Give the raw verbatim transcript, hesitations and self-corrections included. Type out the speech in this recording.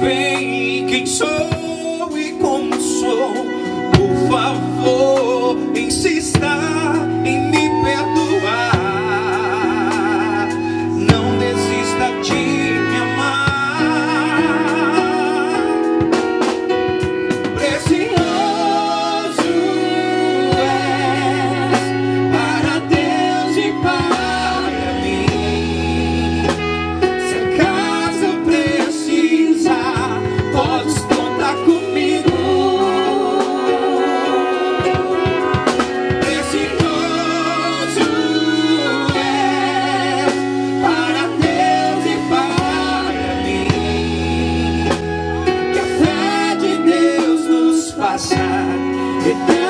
bem quem sou e como sou. Por favor, insista em me perdoar. Não desista de me amar. Precioso és para Deus e para mim. Se acaso precisar, podes contar comigo. Precioso és para Deus e para mim. Que a fé de Deus nos faça eternos.